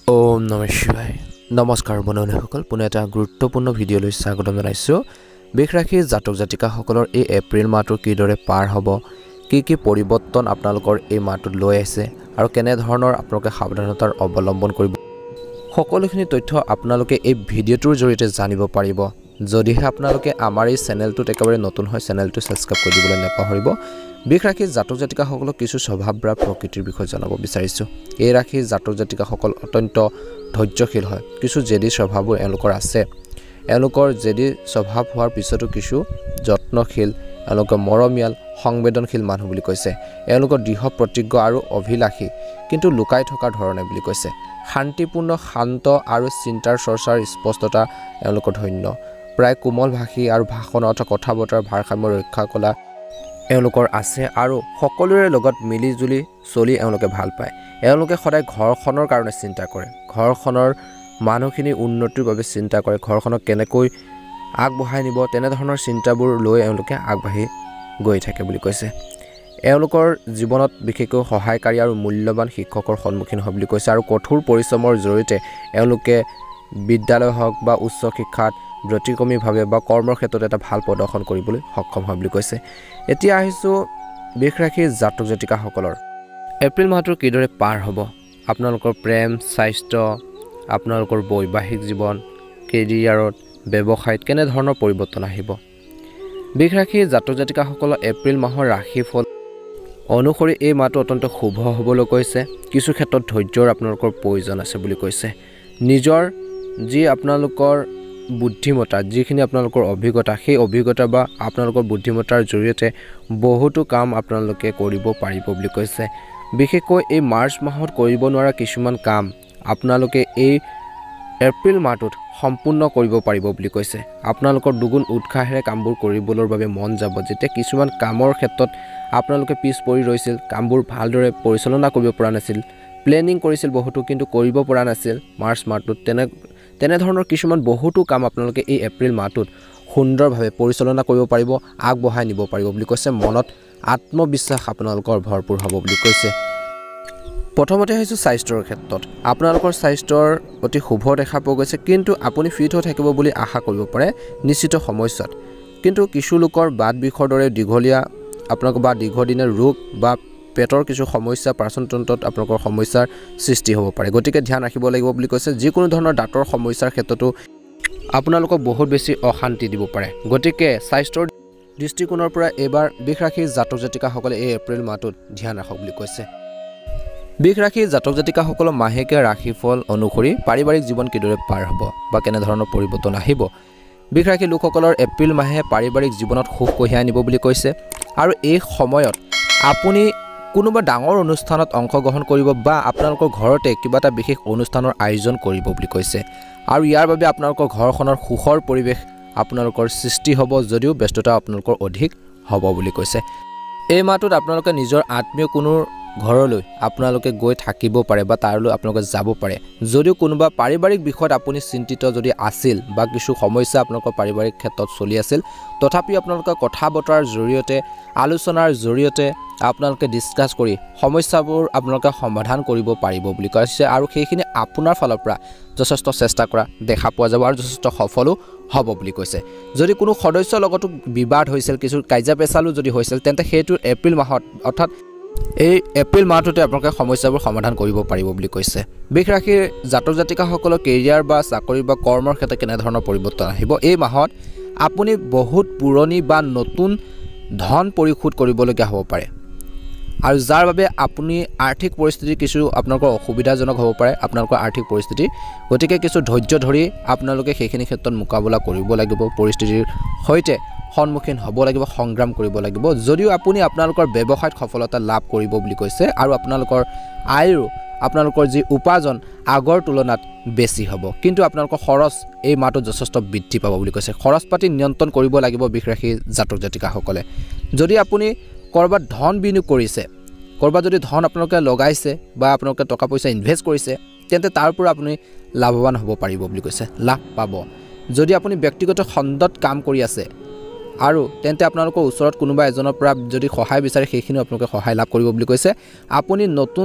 ओम नमः शिवाय नमस्कार बन्धुসকল पुणे এটা গুৰুত্বপূৰ্ণ ভিডিঅলৈ স্বাগতম জনাইছো বৃষ ৰাশিৰ জাতক জাতিকাসকলৰ এই এপ্ৰিল মাহটো কিদৰে পাৰ হ'ব কি পৰিৱৰ্তন আপোনালোকৰ এই মাহটোত লৈ আছে আৰু কেনে ধৰণৰ আপোনালোকে সাৱধানতাৰ অৱলম্বন কৰিব সকলোখিনি তথ্য আপোনালোকে এই ভিডিঅ'টোৰ জৰিয়তে জানিব পাৰিব যদিহে আপোনালোকে আমাৰ এই চেনেলটোত একেবাৰে নতুন হয় চেনেলটো সাবস্ক্ৰাইব কৰি দিবলৈ নাপাহৰিব বৃষ ৰাশিৰ জাতক জাতিকাসকলক কিছু স্বভাৱ বা প্ৰকৃতিৰ বিষয়ে জনাব বিচাৰিছো এই ৰাশিৰ জাতক জাতিকাসকল অত্যন্ত ধৈৰ্যশীল হয় কিছু জেদি স্বভাৱবোৰ এওঁলোকৰ আছে এওঁলোকৰ জেদি স্বভাৱ হোৱাৰ পিছতো কিছু যত্নশীল এওঁলোকৰ মৰমিয়াল সংবেদনশীল মানুহ বুলি কৈছে এওঁলোকৰ দৃঢ় প্ৰতিজ্ঞ আৰু অভিলাষী কিন্তু লুকাই থকাৰ ধৰণে বুলি কৈছে শান্তিপূৰ্ণ শান্ত আৰু চিন্তাৰ চৰ্চাৰ স্পষ্টতা এওঁলোকৰ ধন্য প্ৰায় কোমল ভাষী আৰু ভাষণত কথা বতৰাৰ ভাৰসাম্য ৰক্ষা কৰা এওঁলোকৰ আছে আৰু সকলোৰে লগত মিলি জুলি চলি এওঁলোকে ভাল পায় এওঁলোকে সদায় ঘৰখনৰ কাৰণে চিন্তা কৰে ঘৰখনৰ মানুহখিনি উন্নতিৰ বাবে চিন্তা কৰে ঘৰখনক কেনেকৈ আগবঢ়াই নিব তেনে ধৰণৰ চিন্তাবোৰ লৈ এওঁলোকে আগবাঢ়ি গৈ থাকে বুলি কৈছে এওঁলোকৰ জীৱনত বিশেষকৈ সহায়কাৰী আৰু মূল্যৱান শিক্ষকৰ সন্মুখীন হয় বুলি কৈছে আৰু কঠোৰ পৰিশ্ৰমৰ জৰিয়তে এওঁলোকে বিদ্যালয় হওক বা উচ্চ শিক্ষাত ব্যতিক্ৰমীভাৱে বা কৰ্মৰ ক্ষেত্ৰত এটা ভাল প্ৰদৰ্শন কৰিবলৈ সক্ষম হয় বুলি কৈছে এতিয়া আহিছো বৃষ ৰাশিৰ জাতক জাতিকাসকলৰ এপ্ৰিল মাহটো কিদৰে পাৰ হ'ব আপোনালোকৰ প্ৰেম স্বাস্থ্য আপোনালোকৰ বৈবাহিক জীৱন কেৰিয়াৰত ব্যৱসায়ত কেনে ধৰণৰ পৰিৱৰ্তন আহিব বৃষ ৰাশিৰ জাতক জাতিকাসকলৰ এপ্ৰিল মাহৰ ৰাশিফল অনুসৰি এই মাহটো অত্যন্ত শুভ হ'বলৈ কৈছে কিছু ক্ষেত্ৰত ধৈৰ্যৰ আপোনালোকৰ প্ৰয়োজন আছে বুলি কৈছে নিজৰ যি আপোনালোকৰ বুদ্ধিমতা যিখিনি আপোনালোকৰ অভিজ্ঞতা সেই অভিজ্ঞতা বা আপোনালোকৰ বুদ্ধিমতাৰ জৰিয়তে বহুতো কাম আপোনালোকে কৰিব পাৰিব বুলি কৈছে বিশেষকৈ এই মাৰ্চ মাহত কৰিব নোৱাৰা কিছুমান কাম আপোনালোকে এই এপ্ৰিল মাহটোত সম্পূৰ্ণ কৰিব পাৰিব বুলি কৈছে আপোনালোকৰ দুগুণ উৎসাহেৰে কামবোৰ কৰিবলৈ বাবে মন যাব যেতিয়া কিছুমান কামৰ ক্ষেত্ৰত আপোনালোকে পিছ পৰি ৰৈছিল কামবোৰ ভালদৰে পৰিচালনা কৰিব পৰা নাছিল প্লেনিং কৰিছিল বহুতো কিন্তু কৰিব পৰা নাছিল মাৰ্চ মাহটোত তেনে ধৰণৰ কিছুমান বহুতো কাম আপোনালোকে এই এপ্ৰিল মাহটোত সুন্দৰভাৱে পৰিচালনা কৰিব পাৰিব আগবঢ়াই নিব পাৰিব বুলি কৈছে মনত আত্মবিশ্বাস আপোনালোকৰ ভৰপূৰ হ'ব বুলি কৈছে প্ৰথমতে হৈছে স্বাস্থ্যৰ ক্ষেত্ৰত আপোনালোকৰ স্বাস্থ্যৰ অতি শুভ দেখা পোৱা গৈছে কিন্তু আপুনি ফিট হৈ থাকিব বুলি আশা কৰিব পাৰে নিশ্চিত সময়ত কিন্তু কিছু লোকৰ বাত বিষৰ দৰে দীঘলীয়া আপোনালোকৰ বা দীৰ্ঘদিনীয়া ৰোগ বা পেটৰ কিছু সমস্যা পাচনতন্ত্ৰত আপোনালোকৰ সমস্যাৰ সৃষ্টি হ'ব পাৰে গতিকে ধ্যান ৰাখিব লাগিব বুলি কৈছে যিকোনো ধৰণৰ দাঁতৰ সমস্যাৰ ক্ষেত্ৰতো আপোনালোকক বহুত বেছি অশান্তি দিব পাৰে গতিকে স্বাস্থ্যৰ দৃষ্টিকোণৰ পৰা এবাৰ বৃষ ৰাশিৰ জাতক জাতিকাসকলে এই এপ্ৰিল মাহটোত ধ্যান ৰাখক বুলি কৈছে বৃষ ৰাশিৰ জাতক জাতিকাসকলৰ মাহেকীয়া ৰাশিফল অনুসৰি পাৰিবাৰিক জীৱন কিদৰে পাৰ হ'ব বা কেনে ধৰণৰ পৰিৱৰ্তন আহিব বৃষ ৰাশিৰ লোকসকলৰ এপ্ৰিল মাহে পাৰিবাৰিক জীৱনত সুখ কঢ়িয়াই আনিব বুলি কৈছে আৰু এই সময়ত আপুনি কোনোবা ডাঙৰ অনুষ্ঠানত অংশগ্ৰহণ কৰিব বা আপোনালোকৰ ঘৰতে কিবা এটা বিশেষ অনুষ্ঠানৰ আয়োজন কৰিব বুলি কৈছে আৰু ইয়াৰ বাবে আপোনালোকৰ ঘৰখনৰ সুখৰ পৰিৱেশ আপোনালোকৰ সৃষ্টি হ'ব যদিও ব্যস্ততা আপোনালোকৰ অধিক হ'ব বুলি কৈছে এই মাহটোত আপোনালোকে নিজৰ আত্মীয় কোনো ঘৰলৈ আপোনালোকে গৈ থাকিব পাৰে বা তাৰলৈ আপোনালোকে যাব পাৰে যদিও কোনোবা পাৰিবাৰিক বিষয়ত আপুনি চিন্তিত যদি আছিল বা কিছু সমস্যা আপোনালোকৰ পাৰিবাৰিক ক্ষেত্ৰত চলি আছিল তথাপি আপোনালোকে কথা বতৰাৰ জৰিয়তে আলোচনাৰ জৰিয়তে আপোনালোকে ডিসকাস কৰি সমস্যাবোৰ আপোনালোকে সমাধান কৰিব পাৰিব বুলি কৈছে আৰু সেইখিনি আপোনাৰ ফালৰ পৰা যথেষ্ট চেষ্টা কৰা দেখা পোৱা যাব আৰু যথেষ্ট সফলো হ'ব বুলি কৈছে যদি কোনো সদস্যৰ লগতো বিবাদ হৈছিল কিছু কাইজা পেছালো যদি হৈছিল তেন্তে সেইটো এপ্ৰিল মাহত অৰ্থাৎ এই এপ্ৰিল মাহটোতে আপোনালোকে সমস্যাবোৰ সমাধান কৰিব পাৰিব বুলি কৈছে বৃষ ৰাশিৰ জাতক জাতিকাসকলৰ কেৰিয়াৰ বা চাকৰি বা কৰ্মৰ ক্ষেত্ৰত কেনে ধৰণৰ পৰিৱৰ্তন আহিব এই মাহত আপুনি বহুত পুৰণি বা নতুন ধন পৰিশোধ কৰিবলগীয়া হ'ব পাৰে আৰু যাৰ বাবে আপুনি আৰ্থিক পৰিস্থিতি কিছু আপোনালোকৰ অসুবিধাজনক হ'ব পাৰে আপোনালোকৰ আৰ্থিক পৰিস্থিতি গতিকে কিছু ধৈৰ্য ধৰি আপোনালোকে সেইখিনি ক্ষেত্ৰত মোকাবিলা কৰিব লাগিব পৰিস্থিতিৰ সৈতে সন্মুখীন হ'ব লাগিব সংগ্ৰাম কৰিব লাগিব যদিও আপুনি আপোনালোকৰ ব্যৱসায়ত সফলতা লাভ কৰিব বুলি কৈছে আৰু আপোনালোকৰ আয়ৰো আপোনালোকৰ যি উপাৰ্জন আগৰ তুলনাত বেছি হ'ব কিন্তু আপোনালোকৰ খৰচ এই মাহটোত যথেষ্ট বৃদ্ধি পাব বুলি কৈছে খৰচ পাতি নিয়ন্ত্ৰণ কৰিব লাগিব বৃষ ৰাশিৰ জাতক জাতিকাসকলে যদি আপুনি কৰবাত ধন বিনিয়োগ কৰিছে কৰবাত যদি ধন আপোনালোকে লগাইছে বা আপোনালোকে টকা পইচা ইনভেষ্ট কৰিছে তেন্তে তাৰ পৰা আপুনি লাভৱান হ'ব পাৰিব বুলি কৈছে লাভ পাব যদি আপুনি ব্যক্তিগত খণ্ডত কাম কৰি আছে আৰু তেন্তে আপোনালোকৰ ওচৰত কোনোবা এজনৰ পৰা যদি সহায় বিচাৰে সেইখিনি আপোনালোকে সহায় লাভ কৰিব বুলি কৈছে আপুনি নতুন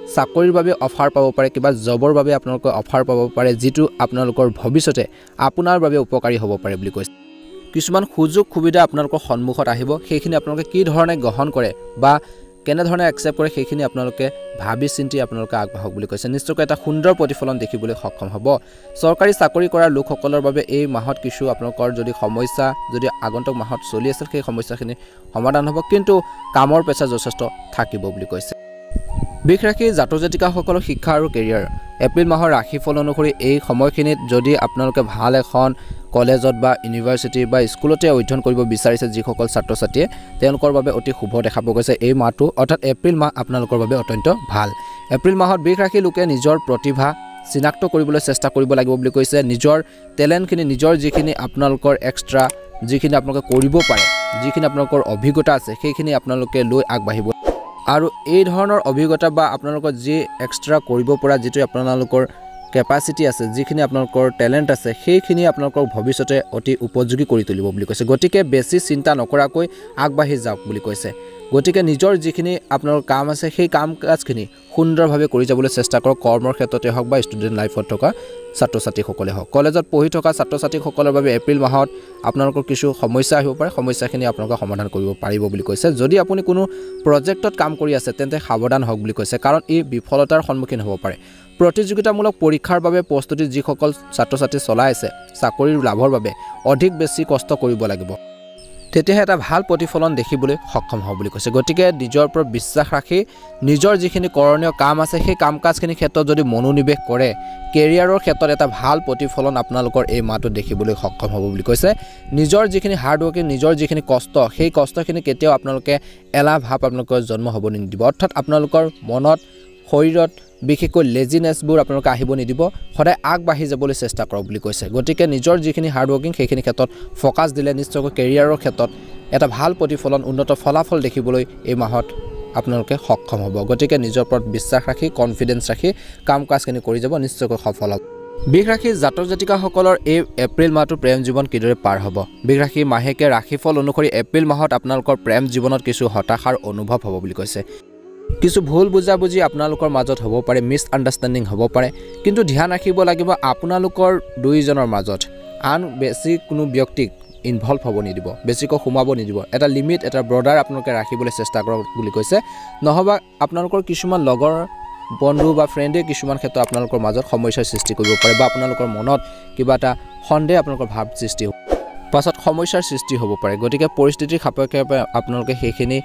চাকৰিৰ বাবে অফাৰ পাব পাৰে কিবা জবৰ বাবে আপোনালোকে অফাৰ পাব পাৰে যিটো আপোনালোকৰ ভৱিষ্যতে আপোনাৰ বাবে উপকাৰী হ'ব পাৰে বুলি কৈছে কিছুমান সুযোগ সুবিধা আপোনালোকৰ সন্মুখত আহিব সেইখিনি আপোনালোকে কি ধৰণে গ্ৰহণ কৰে বা কেনে ধৰণে একচেপ্ট কৰে সেইখিনি আপোনালোকে ভাবি চিন্তি আপোনালোকে আগবাঢ়ক বুলি কৈছে নিশ্চয়কৈ এটা সুন্দৰ প্ৰতিফলন দেখিবলৈ সক্ষম হ'ব চৰকাৰী চাকৰি কৰা লোকসকলৰ বাবে এই মাহত কিছু আপোনালোকৰ যদি সমস্যা যদি আগন্তুক মাহত চলি আছিল সেই সমস্যাখিনি সমাধান হ'ব কিন্তু কামৰ পেছা যথেষ্ট থাকিব বুলি কৈছে বৃষ ৰাশি জাতক জাতিকাসকলৰ শিক্ষা আৰু কেৰিয়াৰ এপ্ৰিল মাহৰ ৰাশিফল অনুসৰি এই সময়খিনিত যদি আপোনালোকে ভাল এখন কলেজত বা ইউনিভাৰ্চিটি বা স্কুলতে অধ্যয়ন কৰিব বিচাৰিছে যিসকল ছাত্ৰ ছাত্ৰীয়ে তেওঁলোকৰ বাবে অতি শুভ দেখা পোৱা গৈছে এই মাহটো অৰ্থাৎ এপ্ৰিল মাহ আপোনালোকৰ বাবে অত্যন্ত ভাল এপ্ৰিল মাহত বৃষ ৰাশি লোকে নিজৰ প্ৰতিভা চিনাক্ত কৰিবলৈ চেষ্টা কৰিব লাগিব বুলি কৈছে নিজৰ টেলেণ্টখিনি নিজৰ যিখিনি আপোনালোকৰ এক্সট্ৰা যিখিনি আপোনালোকে কৰিব পাৰে যিখিনি আপোনালোকৰ অভিজ্ঞতা আছে সেইখিনি আপোনালোকে লৈ আগবাঢ়িব আৰু এই ধৰণৰ অভিজ্ঞতা বা আপোনালোকৰ যি এক্সট্ৰা কৰিব পৰা যিটো আপোনালোকৰ কেপাচিটি আছে যিখিনি আপোনালোকৰ টেলেণ্ট আছে সেইখিনি আপোনালোকৰ ভৱিষ্যতে অতি উপযোগী কৰি তুলিব বুলি কৈছে গতিকে বেছি চিন্তা নকৰাকৈ আগবাঢ়ি যাওক বুলি কৈছে গতিকে নিজৰ যিখিনি আপোনালোকৰ কাম আছে সেই কাম কাজখিনি সুন্দৰভাৱে কৰি যাবলৈ চেষ্টা কৰক কৰ্মৰ ক্ষেত্ৰতে হওক বা ষ্টুডেণ্ট লাইফত থকা ছাত্ৰ ছাত্ৰীসকলে হওক কলেজত পঢ়ি থকা ছাত্ৰ ছাত্ৰীসকলৰ বাবে এপ্ৰিল মাহত আপোনালোকৰ কিছু সমস্যা আহিব পাৰে সমস্যাখিনি আপোনালোকে সমাধান কৰিব পাৰিব বুলি কৈছে যদি আপুনি কোনো প্ৰজেক্টত কাম কৰি আছে তেন্তে সাৱধান হওক বুলি কৈছে কাৰণ ই বিফলতাৰ সন্মুখীন হ'ব পাৰে প্ৰতিযোগিতামূলক পৰীক্ষাৰ বাবে প্ৰস্তুতি যিসকল ছাত্ৰ ছাত্ৰী চলাই আছে চাকৰিৰ লাভৰ বাবে অধিক বেছি কষ্ট কৰিব লাগিব তেতিয়াহে এটা ভাল প্ৰতিফলন দেখিবলৈ সক্ষম হ'ব বুলি কৈছে গতিকে নিজৰ ওপৰত বিশ্বাস ৰাখি নিজৰ যিখিনি কৰণীয় কাম আছে সেই কাম কাজখিনি ক্ষেত্ৰত যদি মনোনিৱেশ কৰে কেৰিয়াৰৰ ক্ষেত্ৰত এটা ভাল প্ৰতিফলন আপোনালোকৰ এই মাহটো দেখিবলৈ সক্ষম হ'ব বুলি কৈছে নিজৰ যিখিনি হাৰ্ড ৱৰ্কিং নিজৰ যিখিনি কষ্ট সেই কষ্টখিনি কেতিয়াও আপোনালোকে এলাহ ভাৱ আপোনালোকৰ জন্ম হ'ব নিদিব অৰ্থাৎ আপোনালোকৰ মনত শৰীৰত বিশেষকৈ লেজিনেছবোৰ আপোনালোকে আহিব নিদিব সদায় আগবাঢ়ি যাবলৈ চেষ্টা কৰক বুলি কৈছে গতিকে নিজৰ যিখিনি হাৰ্ড ৱৰ্কিং সেইখিনি ক্ষেত্ৰত ফ'কাছ দিলে নিশ্চয়কৈ কেৰিয়াৰৰ ক্ষেত্ৰত এটা ভাল প্ৰতিফলন উন্নত ফলাফল দেখিবলৈ এই মাহত আপোনালোকে সক্ষম হ'ব গতিকে নিজৰ ওপৰত বিশ্বাস ৰাখি কনফিডেন্স ৰাখি কাম কাজখিনি কৰি যাব নিশ্চয়কৈ সফল হ'ব বৃষ ৰাশি জাতক জাতিকাসকলৰ এই এপ্ৰিল মাহটো প্ৰেম জীৱন কিদৰে পাৰ হ'ব বৃষ ৰাশি মাহেকে ৰাশিফল অনুসৰি এপ্ৰিল মাহত আপোনালোকৰ প্ৰেম জীৱনত কিছু হতাশাৰ অনুভৱ হ'ব বুলি কৈছে কিছু ভুল বুজাবুজি আপোনালোকৰ মাজত হ'ব পাৰে মিছ আণ্ডাৰষ্টেণ্ডিং হ'ব পাৰে কিন্তু ধ্যান ৰাখিব লাগিব আপোনালোকৰ দুইজনৰ মাজত আন বেছি কোনো ব্যক্তিক ইনভলভ হ'ব নিদিব বেছিকৈ সোমাব নিদিব এটা লিমিট এটা বৰ্ডাৰ আপোনালোকে ৰাখিবলৈ চেষ্টা কৰক বুলি কৈছে নহবা আপোনালোকৰ কিছুমান লগৰ বন্ধু বা ফ্ৰেণ্ডে কিছুমান ক্ষেত্ৰত আপোনালোকৰ মাজত সমস্যাৰ সৃষ্টি কৰিব পাৰে বা আপোনালোকৰ মনত কিবা এটা সন্দেহ আপোনালোকৰ ভাৱ সৃষ্টি হ'ব পাছত সমস্যাৰ সৃষ্টি হ'ব পাৰে গতিকে পৰিস্থিতিৰ সাপেক্ষে আপোনালোকে সেইখিনি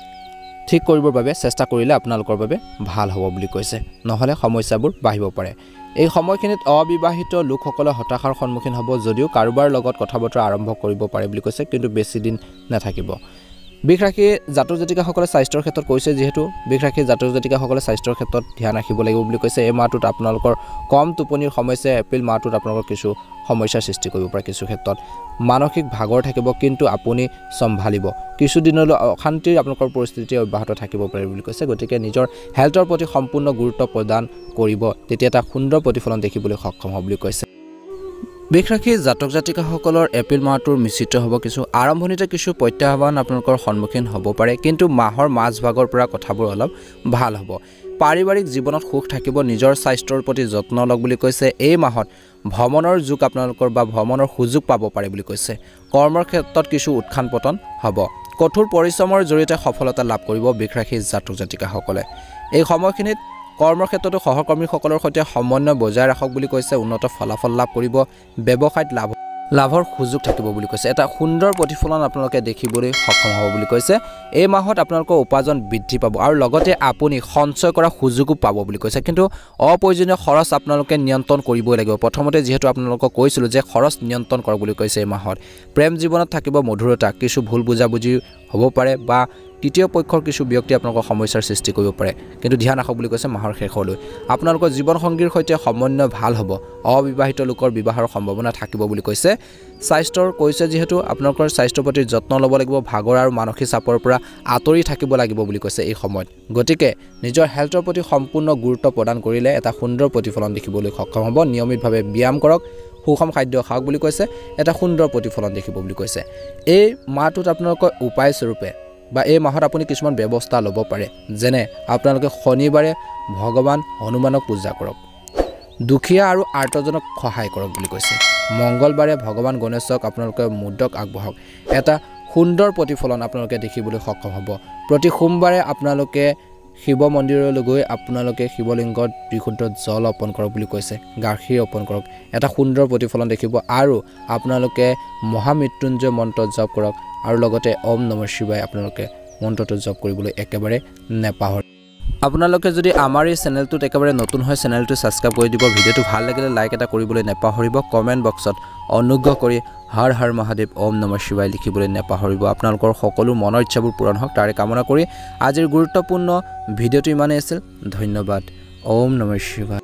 ঠিক কৰিবৰ বাবে চেষ্টা কৰিলে আপোনালোকৰ বাবে ভাল হ'ব বুলি কৈছে নহলে সমস্যাবোৰ বাঢ়িব পাৰে এই সময়খিনিত অবিবাহিত লোকসকলে হতাশাৰ সন্মুখীন হ'ব যদিও কাৰোবাৰ লগত কথা বতৰা আৰম্ভ কৰিব পাৰে বুলি কৈছে কিন্তু বেছি দিন নাথাকিব বৃষ ৰাশি জাতক জাতিকাসকলে স্বাস্থ্যৰ ক্ষেত্ৰত কৈছে যিহেতু বৃষ ৰাশি জাতক জাতিকাসকলে স্বাস্থ্যৰ ক্ষেত্ৰত ধ্যান ৰাখিব লাগিব বুলি কৈছে এই মাহটোত আপোনালোকৰ কম টোপনিৰ সমস্যা এপ্ৰিল মাহটোত আপোনালোকৰ কিছু সমস্যাৰ সৃষ্টি কৰিব পাৰে কিছু ক্ষেত্ৰত মানসিক ভাগৰ থাকিব কিন্তু আপুনি সম্ভালিব কিছু দিনলৈ অশান্তিৰ আপোনালোকৰ পৰিস্থিতি অব্যাহত থাকিব পাৰে বুলি কৈছে গতিকে নিজৰ হেল্থৰ প্ৰতি সম্পূৰ্ণ গুৰুত্ব প্ৰদান কৰিব তেতিয়া এটা সুন্দৰ প্ৰতিফলন দেখিবলৈ সক্ষম হ'ব বুলি কৈছে বৃষ ৰাশি জাতক জাতিকাসকলৰ এপ্ৰিল মাহটোৰ মিশ্ৰিত হ'ব কিছু আৰম্ভণিতে কিছু প্ৰত্যাহ্বান আপোনালোকৰ সন্মুখীন হ'ব পাৰে কিন্তু মাহৰ মাজভাগৰ পৰা কথাবোৰ অলপ ভাল হ'ব পাৰিবাৰিক জীৱনত সুখ থাকিব নিজৰ স্বাস্থ্যৰ প্ৰতি যত্ন লওক বুলি কৈছে এই মাহত ভ্ৰমণৰ যুগ আপোনালোকৰ বা ভ্ৰমণৰ সুযোগ পাব পাৰে বুলি কৈছে কৰ্মৰ ক্ষেত্ৰত কিছু উত্থান পতন হ'ব কঠোৰ পৰিশ্ৰমৰ জৰিয়তে সফলতা লাভ কৰিব বৃষ ৰাশি জাতক জাতিকাসকলে এই সময়খিনিত কৰ্মৰ ক্ষেত্ৰতো সহকৰ্মীসকলৰ সৈতে সমন্বয় বজাই ৰাখক বুলি কৈছে উন্নত ফলাফল লাভ কৰিব ব্যৱসায়ত লাভৰ সুযোগ থাকিব বুলি কৈছে এটা সুন্দৰ প্ৰতিফলন আপোনালোকে দেখিবলৈ সক্ষম হ'ব বুলি কৈছে এই মাহত আপোনালোকৰ উপাৰ্জন বৃদ্ধি পাব আৰু লগতে আপুনি সঞ্চয় কৰা সুযোগো পাব বুলি কৈছে কিন্তু অপ্ৰয়োজনীয় খৰচ আপোনালোকে নিয়ন্ত্ৰণ কৰিবই লাগিব প্ৰথমতে যিহেতু আপোনালোকক কৈছিলোঁ যে খৰচ নিয়ন্ত্ৰণ কৰক বুলি কৈছে এই মাহত প্ৰেম জীৱনত থাকিব মধুৰতা কিছু ভুল বুজাবুজি হ'ব পাৰে বা তৃতীয় পক্ষৰ কিছু ব্যক্তি আপোনালোকৰ সমস্যাৰ সৃষ্টি কৰিব পাৰে কিন্তু ধ্যান ৰাখক বুলি কৈছে মাহৰ শেষলৈ আপোনালোকৰ জীৱন সংগীৰ সৈতে সমন্বয় ভাল হ'ব অবিবাহিত লোকৰ বিবাহৰ সম্ভাৱনা থাকিব বুলি কৈছে স্বাস্থ্যৰ কৈছে যিহেতু আপোনালোকৰ স্বাস্থ্যৰ প্ৰতি যত্ন ল'ব লাগিব ভাগৰ আৰু মানসিক চাপৰ পৰা আঁতৰি থাকিব লাগিব বুলি কৈছে এই সময়ত গতিকে নিজৰ হেল্থৰ প্ৰতি সম্পূৰ্ণ গুৰুত্ব প্ৰদান কৰিলে এটা সুন্দৰ প্ৰতিফলন দেখিবলৈ সক্ষম হ'ব নিয়মিতভাৱে ব্যায়াম কৰক সুষম খাদ্য খাওক বুলি কৈছে এটা সুন্দৰ প্ৰতিফলন দেখিব বুলি কৈছে এই মাহটোত আপোনালোকৰ উপায় স্বৰূপে বা এই মাহত আপুনি কিছুমান ব্যৱস্থা ল'ব পাৰে যেনে আপোনালোকে শনিবাৰে ভগৱান হনুমানক পূজা কৰক দুখীয়া আৰু আৰ্তজনক সহায় কৰক বুলি কৈছে মঙ্গলবাৰে ভগৱান গণেশক আপোনালোকে মুদ্ৰক আগবঢ়াওক এটা সুন্দৰ প্ৰতিফলন আপোনালোকে দেখিবলৈ সক্ষম হ'ব প্ৰতি সোমবাৰে আপোনালোকে শিৱ মন্দিৰলৈ গৈ আপোনালোকে শিৱলিংগত বিশুদ্ধ জল অৰ্পণ কৰক বুলি কৈছে গাখীৰ অৰ্পণ কৰক এটা সুন্দৰ প্ৰতিফলন দেখিব আৰু আপোনালোকে মহামৃত্যুঞ্জয় মন্ত্ৰ জপ কৰক আৰু লগতে ওম নমঃ শিৱায় আপোনালোকে মন্ত্ৰটো জপ কৰিবলৈ একেবাৰে নেপাহৰিব আপোনালোকে যদি আমাৰ এই চেনেলটোত একেবাৰে নতুন হয় চেনেলটো সাবস্ক্ৰাইব কৰি দিব ভিডিওটো ভাল লাগিলে লাইক এটা কৰিবলৈ নেপাহৰিব কমেন্ট বক্সত অনুগ্ৰহ কৰি হৰ হৰ মহাদেৱ ওম নমঃ শিৱায় লিখিবলৈ নেপাহৰিব আপোনালোকৰ সকলো মনৰ ইচ্ছাবোৰ পূৰণ হওক তাৰে কামনা কৰি আজিৰ গুৰুত্বপূৰ্ণ ভিডিওটো ইমানেই আছিল ধন্যবাদ ওম নমঃ শিৱায়